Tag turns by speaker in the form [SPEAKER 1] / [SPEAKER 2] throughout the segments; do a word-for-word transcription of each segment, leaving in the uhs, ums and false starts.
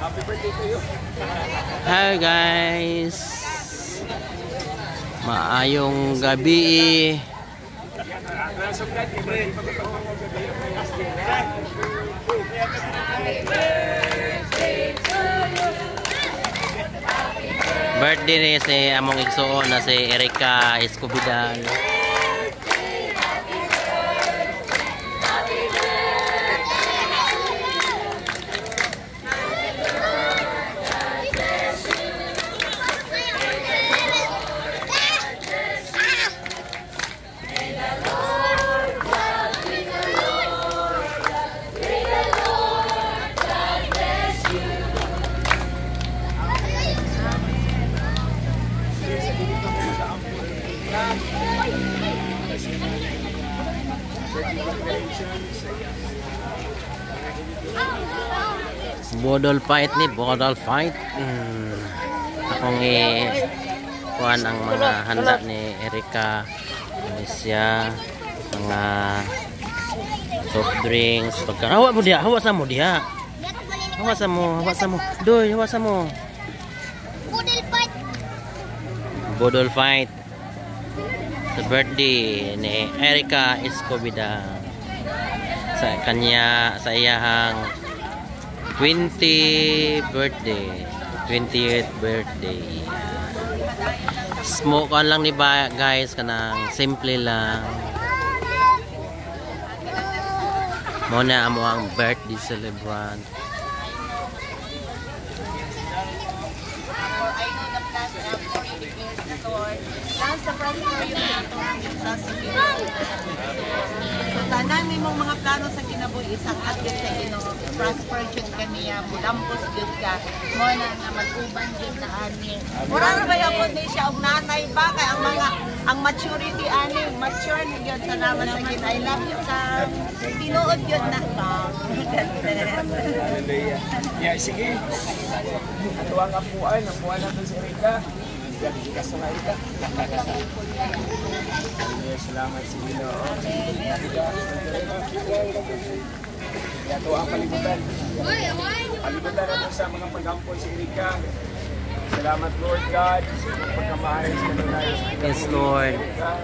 [SPEAKER 1] Happy birthday to you.
[SPEAKER 2] Hi guys. Maayong gabi. Birthday ni si among igsuon na si Erica Escobedo. Bodol fight ni, bodol fight. Hmm. Akong i-kuhan ang mga handa ni Erica. Siya, mga soft drinks. Pagka, hawa mo dia, hawa sa mo dia. Hawa sa mo, hawa sa mo. Doy, hawa sa mo.
[SPEAKER 3] Bodol fight.
[SPEAKER 2] Bodol fight. Sa birthday ni Erica Escobedo. Sa kanya, sa iyahang twentieth birthday, twentieth birthday. Smoke on lang ni ba guys, kanang simple lang. Muna amo ang birthday celebrant.
[SPEAKER 4] Tanan mi mong mga plano sa kinabuhi isang atlet sa Ginoo, prosper jud kaniya, mudampos jud ka, mo na nga mag-uban jud na ani. Mura na ba yapon ni siya og nanay ba kay ang mga ang maturity ani, mature ni gyud sa naman sa Ginoo. I love you ka. Tinuod jud na ba.
[SPEAKER 1] Hallelujah. Yeah, sige. Tuwang apuan, apuan natin si Erica. Kasama ka. Salamat sa Ginoo. Ito ang palibutan. Palibutan natin sa mga pag-ampon si Erica. Salamat Lord God sa pagkamaayos ka na nais.
[SPEAKER 2] Yes Lord.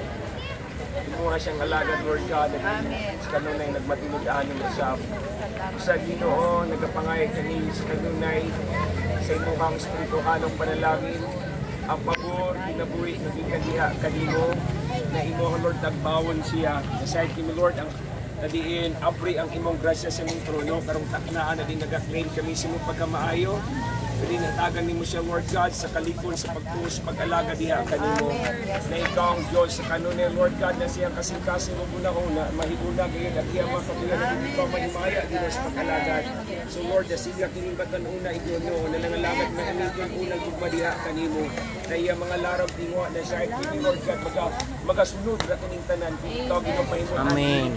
[SPEAKER 1] Imuha siyang alagad Lord God. Sa kanunay nagmatinugaan mo siya. Sa Ginoo, nagapangayag kanilis sa kanunay sa imuhang espirituhanong panalangin. Ang pabor, kinabuhi, naging kadiha, kanino, na imo ang Lord nagbawon siya. Aside kami Lord, ang nadiin, apri ang imong grasya sa imong trono, karong taknaan na din nag-claim kami sa imong pagkamaayo. Pwede natagan nimo siya Lord God sa kalikon, sa pagtuos, pag-alaga diha kanimo. Na ikaw ang Diyos sa kanunay Lord God na siyang kasing-kasing mo una-una, mahiguna gayon at iyang mga kapuyan na ikaw mahimaya din sa pag-alagad. So Lord, na siya kinibatan una idono, na nangalagad na anigon unang tugmadiha kanimo. Na iyang mga larang tingwa na siya ay pwede Lord God maga, magasunod na kining tanan. Ikaw ginapahimuan
[SPEAKER 2] Amen.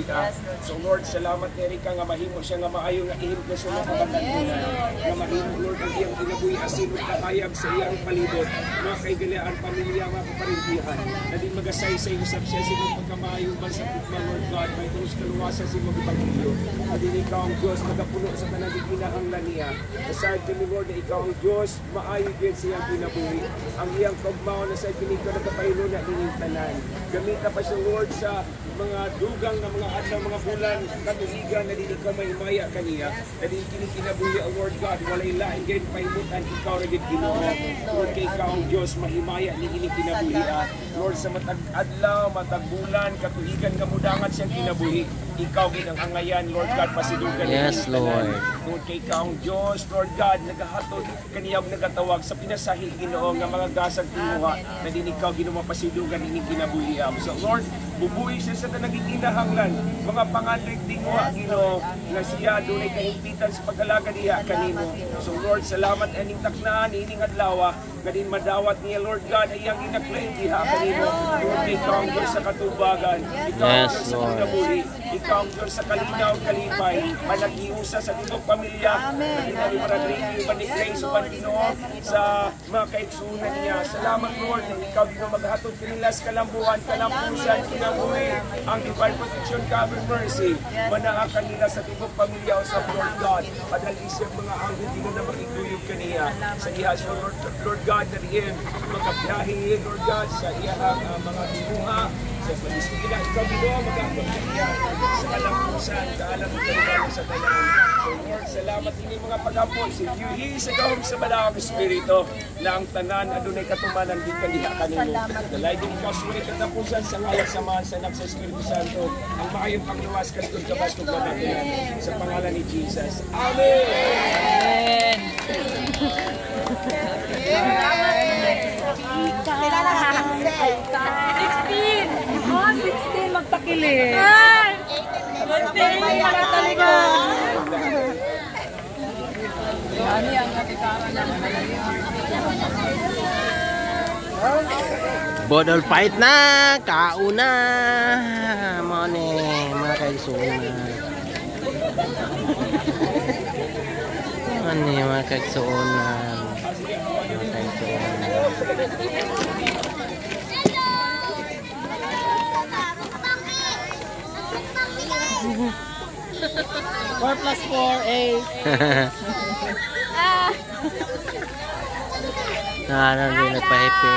[SPEAKER 1] So Lord, salamat ni Erica nga mahimo siya nga maayo nga ihim ko sa mga kabatanunan. Nga mahimo Lord ang iyang ginabuhi asinod na kayag sa iyang palibot. Mga kaigalaan, pamilya, mga kaparintihan. Na din magasaysay usap siya sa mga pagkamayong bansa kutman Lord God. May tulos kaluwasan sa mga pagkilo. At din ikaw ang Diyos magapuno sa kanang ginahanglan niya. Aside kami Lord na ikaw ang Diyos, maayo din sa iyang ginabuhi. Ang iyang kagmao na sa pinito na kapahilo na ining tanan. Gamit na pa siya Lord sa mga dugang na mga adlaw, mga bulan, katuligan na din ikaw may maya kaniya. Na din kinikinabuhi ang Lord God, walay lain gayon pahimutan, ikaw na din Ginoo. Lord, kay ikaw ang Diyos, mahimaya ni kinikinabuhi. Lord, sa matag adlaw, matag bulan, katuligan, kamudangan siyang kinabuhi. Ikaw ginangangayan, Lord God, pasidugan.
[SPEAKER 2] Yes, Lord.
[SPEAKER 1] Lord, kay ikaw ang Diyos, Lord God, nagahatod, kaniyang nagatawag sa pinasahil Ginoo nga mga gasag tinuha na din ikaw Ginoo mapasidugan ini kinabuhi. So Lord, bubuhi siya sa tanang ginahanglan, mga pangandoy tingwa Ginoo nga siya dunay kahimpitan sa pag-alaga niya kanimo. So Lord, salamat aning taknaan ining adlaw nga din madawat niya Lord God ay ang ginaglain diha kanimo. Lord, ikaw ang Diyos sa katubagan, ikaw ang Diyos sa kinabuhi, ikaw ang Diyos sa kalinaw kalipay, managiusa sa tibok pamilya, naging maradrigi, manikray sa Ginoo sa mga kaigsunan niya. Salamat Lord, na ikaw Ginoo maghatod kanila sa kalambuan, kalampusan, kinabuhi ang Divine Protection Cover Mercy. Manaakan nila sa tibok pamilya sa Lord God. Padal isip mga anghel dito na makikuyog kaniya. Sa ihas ng Lord, Lord God na riyan, magkabiyahe, Lord God, sa iyang uh, mga binuha, sa palisila, ikaw binuha, magkakapagkaya sa kalampusan, kaalam ito naman sa tanan. So Lord, salamat ini mga pag-apo. Si Yuhi sa gahom sa Malawang Espiritu na ang tanan, adunay katumanan, di kaniha kanino. Dalay din ikaw, sulit at tapusan sa ngayon samahan sa anak sa Espiritu Santo. Ang makayong pangluwas ka doon kabastog na natin sa pangalan ni Jesus. Amen!
[SPEAKER 4] Amen!
[SPEAKER 5] sixteen! Oh, sixteen magpakilit! Birthday! Talaga! Ano yan? Natikaran naman
[SPEAKER 2] Bodol fight na! Kauna! Mga ni, mga kaigsuuna. Mga ni, mga kaigsuuna. Mga kaigsuuna.
[SPEAKER 5] four plus four, eight.
[SPEAKER 2] Na, ano din nagpa-happy.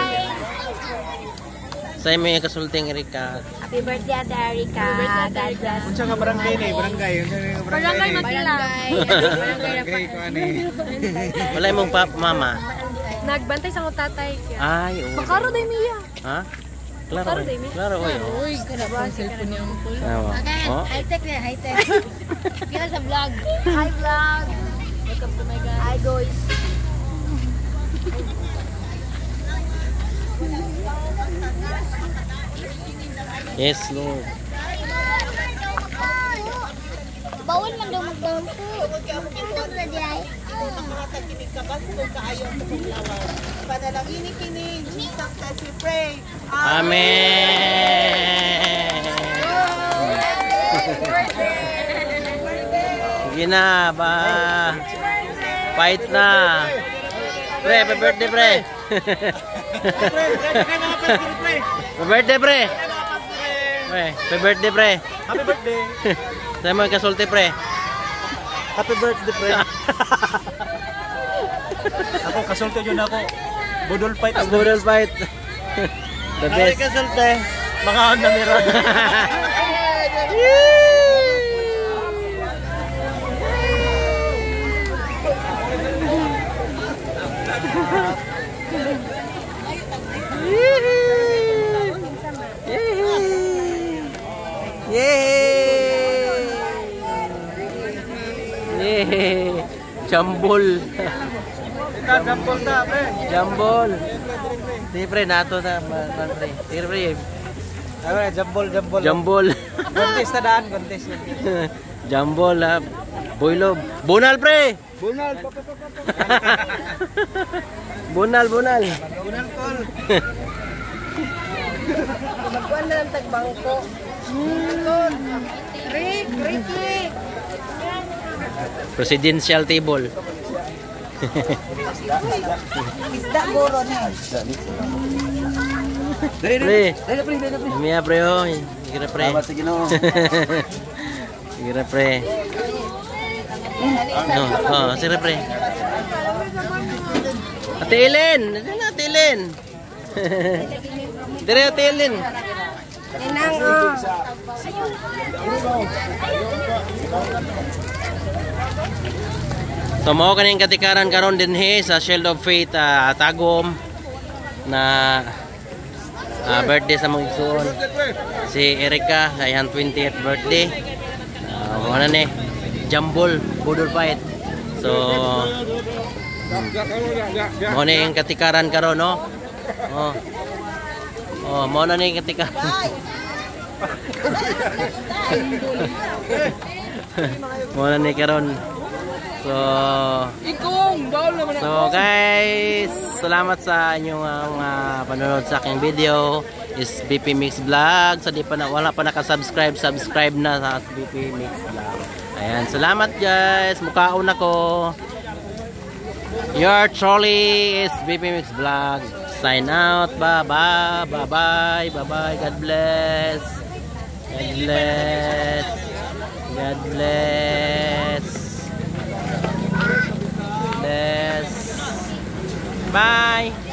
[SPEAKER 2] Sa'yo mo yung kasulting, Erika.
[SPEAKER 3] Happy birthday, Ate Erika. God bless.
[SPEAKER 6] Unsa nga barangay ni? Barangay.
[SPEAKER 3] Barangay Matila.
[SPEAKER 6] Barangay ko ani.
[SPEAKER 2] Wala mong pap, mama.
[SPEAKER 3] Nagbantay sa akong tatay.
[SPEAKER 2] Ay, oo.
[SPEAKER 3] Makaro day Mia.
[SPEAKER 2] Ha? Klaro. Klaro, oy.
[SPEAKER 5] Uy, karabang cellphone yung full.
[SPEAKER 2] Tama. Oh.
[SPEAKER 3] High-tech na, high-tech. Kita sa vlog. Hi, vlog. Welcome to my guys. Hi, guys.
[SPEAKER 2] Yes, Lord.
[SPEAKER 3] Bawal man daw magdampo. Tindog na di ay.
[SPEAKER 4] Mga taginig ka ba? Kung kaayon sa paglawan. Panalangin kini, Jesus as we pray.
[SPEAKER 2] Amen. Sige na, ba? Fight na. Pre, happy birthday, pre. Happy birthday, pre. Pre, happy birthday, pre.
[SPEAKER 6] Happy birthday.
[SPEAKER 2] Sa'yo mo yung kasulti, pre.
[SPEAKER 6] Happy birthday, pre. Ako kasulti yun ako. Budol fight.
[SPEAKER 2] Budol fight. The best.
[SPEAKER 6] Happy kasulti. Mga namira.
[SPEAKER 2] Yay! Yay! Jambol.
[SPEAKER 6] Jambol na, pre.
[SPEAKER 2] Jambol. Sige, pre, nato na. Pre. Sige, pre.
[SPEAKER 6] Ano, jambol, jambol.
[SPEAKER 2] Jambol.
[SPEAKER 6] Contest na daan, contest.
[SPEAKER 2] Jambol, ha. Boylob. Bunal, pre!
[SPEAKER 6] Bunal,
[SPEAKER 2] Bunal, bunal.
[SPEAKER 6] bunal call.
[SPEAKER 4] Magkuhan na ng tagbangko. Rick, Ricky.
[SPEAKER 2] Presidential table.
[SPEAKER 4] Isda goro na.
[SPEAKER 2] Pre. Mia, pre, oh. Sige na, pre.
[SPEAKER 6] Sige no.
[SPEAKER 2] Sige na, pre. No, oh, sige na, pre. Ate Ellen! Ano, Ate Ellen? Dire, Ate Ellen.
[SPEAKER 3] Inang, oh.
[SPEAKER 2] So, mao kaning katikaran karon din he sa Shield of Faith uh, Tagum na uh, birthday sa mong igsoon si Erika sa iyang twentieth birthday. Uh, mo na ni Jambol Budol Fight. So mo na yung katikaran karon, no? Oh. Oh, mo na ni katikaran. Mo na ni karon. So, so guys, salamat sa inyong uh, panonood sa aking video. Is B P Mix Vlog. So di pa na, wala pa naka-subscribe, subscribe na sa B P Mix Vlog. Ayan, salamat guys. Mukhaon ako. Your trolley is B P Mix Vlog. Sign out. Bye bye. Bye bye. Bye bye. God bless. God bless. God bless. Bless. Bye.